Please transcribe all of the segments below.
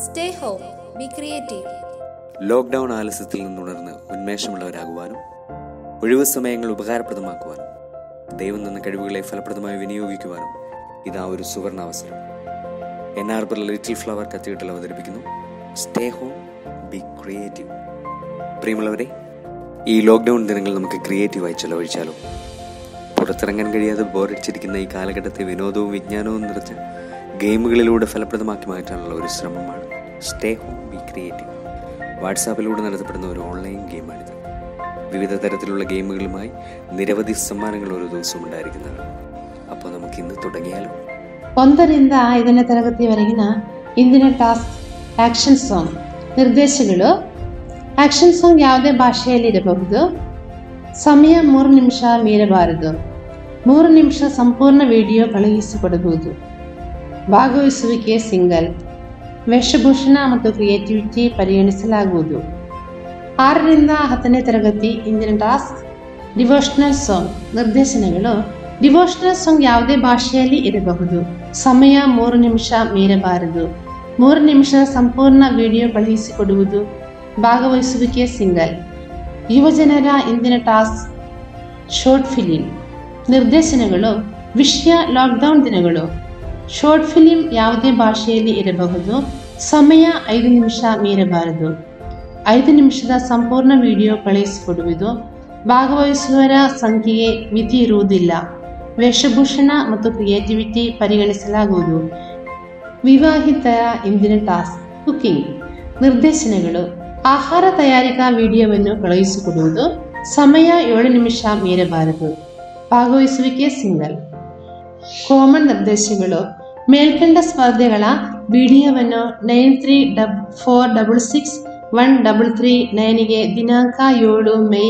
Stay home, be creative. Lockdown ആലസ്യത്തിൽ നിന്നുണർന്ന് ഉന്മേഷമുള്ളവരാകുവാനും ഒഴിവു സമയങ്ങൾ ഉപകാരപ്രദമാക്കുവാനും ദൈവം തന്ന കഴിവുകളെ ഫലപ്രദമായി വിനിയോഗിക്കുവാനും ഇതാ ഒരു സുവർണാവസരം. NRP ലിറ്റിൽ ഫ്ലവർ കത്തീഡ്രൽ അവതരിപ്പിക്കുന്നു സ്റ്റേ ഹോം ബി ക്രിയേറ്റീവ്. പ്രിയമുള്ളവരെ, ഈ ലോക്ക്ഡൗൺ ദിനങ്ങൾ നമുക്ക് ക്രിയേറ്റീവായി ചെലവഴിച്ചാലോ? പുറത്തിറങ്ങാൻ കഴിയാതെ ബോറടിച്ചിരിക്കുന്ന ഈ കാലഘട്ടത്തെ വിനോദവും വിജ്ഞാനവും നിറച്ച ഗെയിമുകളിലൂടെ ഫലപ്രദമാക്കി മാറ്റാനുള്ള ഒരു ശ്രമമാണ് സ്റ്റേ ഹോം ബി ക്രിയേറ്റീവ്. വാട്സാപ്പിലൂടെ നടത്തപ്പെടുന്ന ഒരു ഓൺലൈൻ ഗെയിമാണിത്. വിവിധ തരത്തിലുള്ള ഗെയിമുകളുമായി നിരവധി സമ്മാനങ്ങൾ ഓരോ ദിവസവും ഉണ്ടായിരിക്കുന്നതാണ്. അപ്പോൾ നമുക്ക് ಇನ್ನು തുടങ്ങിയാലೋ? 1ರಿಂದ 5ನೇ ತರಗತಿ ವರೆಗಿನ ಇಂದಿನ ಟಾಸ್ಕ್ ಆಕ್ಷನ್ ಸಾಂಗ್. ನಿರ್ದೇಶಗಳು: ಆಕ್ಷನ್ ಸಾಂಗ್ ಯಾವುದೇ ಭಾಷೆಯಲ್ಲಿರಬಹುದು. ಸಮಯ 3 ನಿಮಿಷ ಮೀರಬಾರದು. 3 ನಿಮಿಷ ಸಂಪೂರ್ಣ ವಿಡಿಯೋ ಕಳುಹಿಸಿಕೊಡಬಹುದು. ಭಾಗವಹಿಸುವಿಕೆ ಸಿಂಗಲ್. ವೇಷಭೂಷಣ ಮತ್ತು ಕ್ರಿಯೇಟಿವಿಟಿ ಪರಿಗಣಿಸಲಾಗುವುದು. 6ರಿಂದ 10ನೇ ತರಗತಿ ಇಂದಿನ ಟಾಸ್ಕ್ ಡಿವೋಷನಲ್ ಸಾಂಗ್. ನಿರ್ದೇಶನಗಳು: ಡಿವೋಷನಲ್ ಸಾಂಗ್ ಯಾವುದೇ ಭಾಷೆಯಲ್ಲಿ ಇರಬಹುದು. ಸಮಯ 3 ನಿಮಿಷ ಮೀರಬಾರದು. 3 ನಿಮಿಷ ಸಂಪೂರ್ಣ ವಿಡಿಯೋ ಕಳುಹಿಸಿಕೊಡುವುದು. ಭಾಗವಹಿಸುವಿಕೆ ಸಿಂಗಲ್. ಯುವಜನರ ಇಂದಿನ ಟಾಸ್ಕ್ ಶಾರ್ಟ್ ಫಿಲಿಂ. ನಿರ್ದೇಶನಗಳು: ವಿಷಯ ಲಾಕ್ಡೌನ್ ದಿನಗಳು. ಶಾರ್ಟ್ ಫಿಲಿಂ ಯಾವುದೇ ಭಾಷೆಯಲ್ಲಿ ಇರಬಹುದು. ಸಮಯ 5 ನಿಮಿಷ ಮೀರಬಾರದು. 5 ನಿಮಿಷದ ಸಂಪೂರ್ಣ ವಿಡಿಯೋ ಕಳುಹಿಸಿಕೊಡುವುದು. ಭಾಗವಹಿಸುವವರ ಸಂಖ್ಯೆಗೆ ಮಿತಿ ಇರುವುದಿಲ್ಲ. ವೇಷಭೂಷಣ ಮತ್ತು ಕ್ರಿಯೇಟಿವಿಟಿ ಪರಿಗಣಿಸಲಾಗುವುದು. ವಿವಾಹಿತರ ಇಂದಿನ ಟಾಸ್ಕ್ ಕುಕಿಂಗ್. ನಿರ್ದೇಶನಗಳು: ಆಹಾರ ತಯಾರಿಕಾ ವಿಡಿಯೋವನ್ನು ಕಳುಹಿಸಿಕೊಡುವುದು. ಸಮಯ 7 ನಿಮಿಷ ಮೀರಬಾರದು. ಭಾಗವಹಿಸುವಿಕೆ ಸಿಂಗಲ್. ಕಾಮನ್ ನಿರ್ದೇಶಗಳು: ಮೇಲ್ಕಂಡ ಸ್ಪರ್ಧೆಗಳ ವಿಡಿಯೋವನ್ನು 93466133 ದಿನಾಂಕ 7 ಮೇ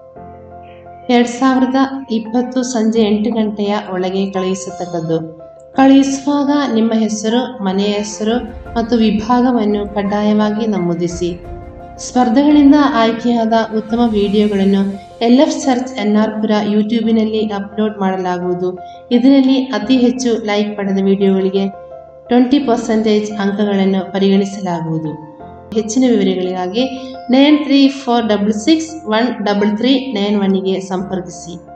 2020 ಸಂಜೆ 8 ಗಂಟೆಯ ಒಳಗೆ ಕಳುಹಿಸತಕ್ಕದ್ದು. ಕಳುಹಿಸುವಾಗ ನಿಮ್ಮ ಹೆಸರು, ಮನೆಯ ಹೆಸರು ಮತ್ತು ವಿಭಾಗವನ್ನು ಕಡ್ಡಾಯವಾಗಿ ನಮೂದಿಸಿ. ಸ್ಪರ್ಧೆಗಳಿಂದ ಆಯ್ಕೆಯಾದ ಉತ್ತಮ ವಿಡಿಯೋಗಳನ್ನು LF ಸರ್ಚ್ NRP ಯೂಟ್ಯೂಬಿನಲ್ಲಿ ಅಪ್ಲೋಡ್ ಮಾಡಲಾಗುವುದು. ಇದರಲ್ಲಿ ಅತಿ ಹೆಚ್ಚು ಲೈಕ್ ಪಡೆದ ವಿಡಿಯೋಗಳಿಗೆ 20% ಅಂಕಗಳನ್ನು ಪರಿಗಣಿಸಲಾಗುವುದು. ಹೆಚ್ಚಿನ ವಿವರಗಳಿಗಾಗಿ 9346613391 ಸಂಪರ್ಕಿಸಿ.